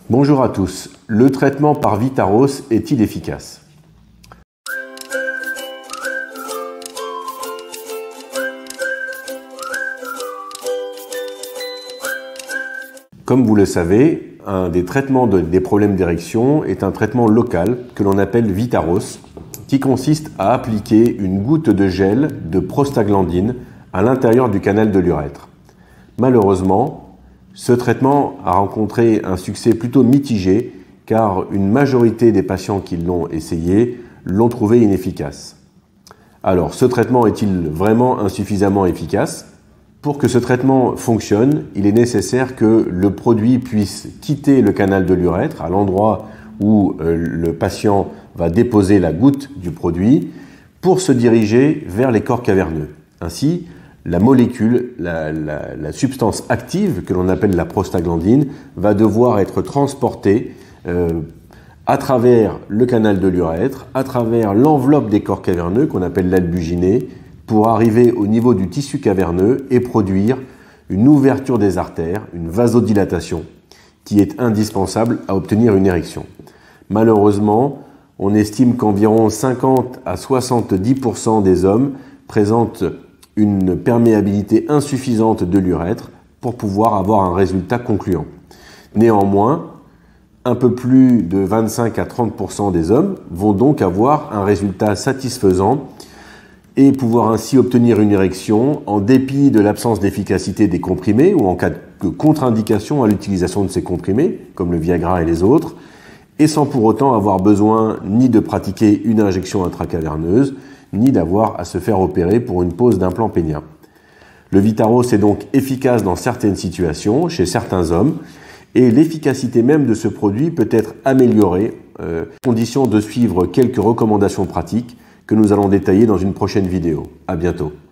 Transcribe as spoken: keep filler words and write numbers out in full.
Bonjour à tous. Le traitement par Vitaros est-il efficace? Comme vous le savez, un des traitements de, des problèmes d'érection est un traitement local que l'on appelle Vitaros, qui consiste à appliquer une goutte de gel de prostaglandine à l'intérieur du canal de l'urètre. Malheureusement, ce traitement a rencontré un succès plutôt mitigé car une majorité des patients qui l'ont essayé l'ont trouvé inefficace. Alors, ce traitement est-il vraiment insuffisamment efficace? Pour que ce traitement fonctionne, il est nécessaire que le produit puisse quitter le canal de l'urètre à l'endroit où euh, le patient va déposer la goutte du produit pour se diriger vers les corps caverneux. Ainsi, la molécule, la, la, la substance active que l'on appelle la prostaglandine va devoir être transportée euh, à travers le canal de l'urètre, à travers l'enveloppe des corps caverneux qu'on appelle l'albuginée, pour arriver au niveau du tissu caverneux et produire une ouverture des artères, une vasodilatation qui est indispensable à obtenir une érection. Malheureusement, on estime qu'environ cinquante à soixante-dix pour cent des hommes présentent une perméabilité insuffisante de l'urètre pour pouvoir avoir un résultat concluant. Néanmoins, un peu plus de vingt-cinq à trente pour cent des hommes vont donc avoir un résultat satisfaisant et pouvoir ainsi obtenir une érection en dépit de l'absence d'efficacité des comprimés ou en cas de contre-indication à l'utilisation de ces comprimés, comme le Viagra et les autres, et sans pour autant avoir besoin ni de pratiquer une injection intracaverneuse, ni d'avoir à se faire opérer pour une pose d'implant pénien. Le Vitaros est donc efficace dans certaines situations, chez certains hommes, et l'efficacité même de ce produit peut être améliorée, euh, à condition de suivre quelques recommandations pratiques que nous allons détailler dans une prochaine vidéo. À bientôt.